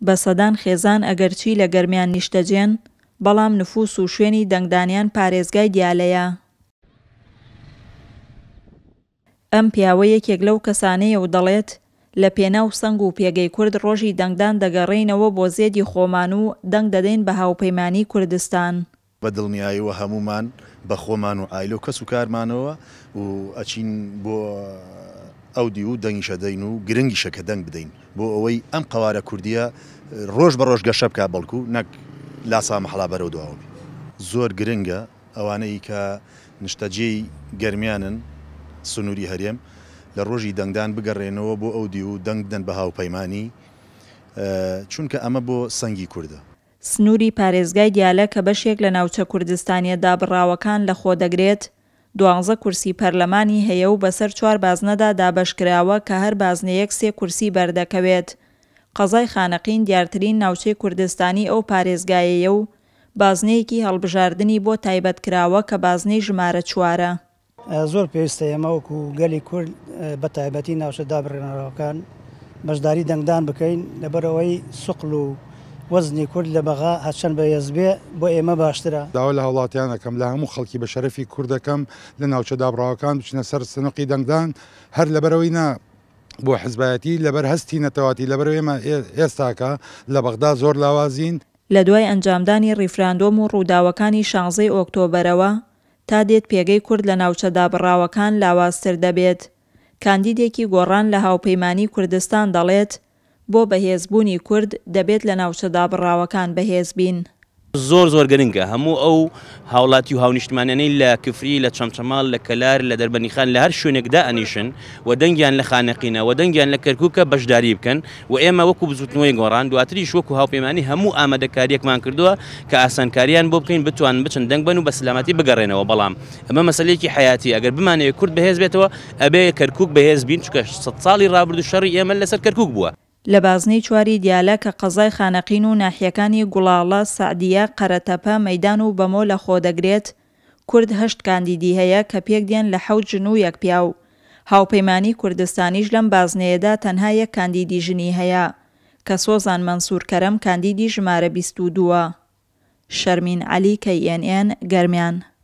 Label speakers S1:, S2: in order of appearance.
S1: بە سەدان خێزان ئەگەرچی لە گەرمیان نیشتەجێن بەڵام نفوس و شوێنی دەنگدانیان پارێزگای دیالەیە. ئەم پیاوە یەکێک لەو کەسانەیە و دەڵێت لە پێناو سەنگ و پێگەی کورد ڕۆژی دەنگدان دەگەڕێینەوە بۆ زێدی خۆمان و دەنگ دەدەین بە هاوپەیمانی کوردستان.
S2: بە دڵنیاییەوە هەمومان بە خۆمان و ئایلۆ کەس و کارمانەوە و ئەچین بۆ ئەودی و دەنگیشە دەین و گرنگیشەکە دەنگ بدەین بۆ ئەوەی ئەم قەوارە کوردیە ڕۆژ بە ڕۆژ گەشە بکە بەڵکو نەک لاسا مەحڵا بەرەو دواوە. زۆر گرنگە ئەوانەی کە نیشتەجێی گەرمیانن سنووری هەرێم لە ڕۆژی دەنگدان بگەڕێنەوە بۆ ئەودی و دەنگ بدەن بە هاوپەیمانی چونکە ئەمە بۆ سەنگی کوردە.
S1: سنووری پارێزگای دیالە کە بەشێک لە ناوچە کوردستانیە دابڕاوەکان لە خۆ دەگرێت 12 کورسی پەرلەمانی هەیە و بەسەر 4 بازنەدا دابەشکراوە کە هەر بازنەیەک 3 کورسی بەردەکەوێت. قەزای خانەقین دیارترین ناوچەی کوردستانی ئەو پارێزگایەیە و بازنەیەکی هەڵبژاردننی بۆ تایبەتکراوە کە بازنەی ژمارە 4.
S3: زۆر پێویستە ئێمە وەکو گەلی کورد بە تایبەتی ناوچە دابڕێنەرەوەکان بەشداری دەنگدان بکەین لەبەرەوەی سوقل و وەزنی کورد لە بەغا هەچەند بە یەزبێ بۆ ئێمە باشترە.
S4: داوا لە هەوڵاتیانەکەم لە هەموو خەڵکی بە شەرەفی کوردەکەم لە ناوچە دابڕاوەکان بچنە سەر سنوقی دەنگدان هەر لەبەرەوەی بۆ حزبایەتی لەبەر هەستی نەتەواتی لەبەرەوەی ئێمە ئێستاکە لە بەغدا زۆر لاوازین.
S1: لە دوای ئەنجامدانی ڕیفراندۆم و ڕووداوەکانی 16 ئۆکتۆبەرەوە تا دێت پێگەی کورد لە ناوچە دابڕاوەکان لاوازتر دەبێت. کاندیدێکی گۆڕان لە هاوپەیمانی کوردستان دەڵێت بۆ بەهێزبوونی کورد دەبێت لە ناوچە دابڕاوەکان بەهێز بین.
S5: زۆر گرنگە هەموو ئەو هاوڵاتی و هاونیشتمانیانەی لە کفری لە چەمچەماڵ لە کەلار لە دەربەنیخان لە هەر شوێنێکدا ئەنیشن و دەنگیان لە خانەقینە و دەنگیان لە کەرکووکە بەشداری بکەن و ئێمە وەکو بزوتنەوەی گۆڕان دواتریش وەکو هاوپەیمانی هەموو ئامادەکاریەکمان کردووە کە ئاسانکاریان بۆ بکەین بتوان بچن دەنگ بن و بە سلامەتی بگەڕێنەوە. بەڵام ئەمە مەسەلەیەکی حیاتی ئەگەر بمانەوێت کورد بەهێز بێتەوە ئەبێ کەرکووک بەهێز بین چونکە 100 ساڵی ڕابردوو شەڕی ئێمە لەسەر کەرکووک بووە.
S1: لە بازنەی 4 دیالە کە قەزای خانەقین و ناحیەکانی گوڵاڵە، سەعدیە، قەرەتەپە، مەیدان و بەمۆ لە خۆ دەگرێت کورد 8 کاندیدی هەیە کە پێک دێن لە 7 ژن و 1 پیاو. هاوپەیمانی کوردستانیش لەم بازنەیەدا تەنها 1 کاندیدی ژنی هەیە کە سۆزان مەنسوور کەرەم کاندیدی ژمارە 22. شەرمین عەلی، KNN، گەرمیان.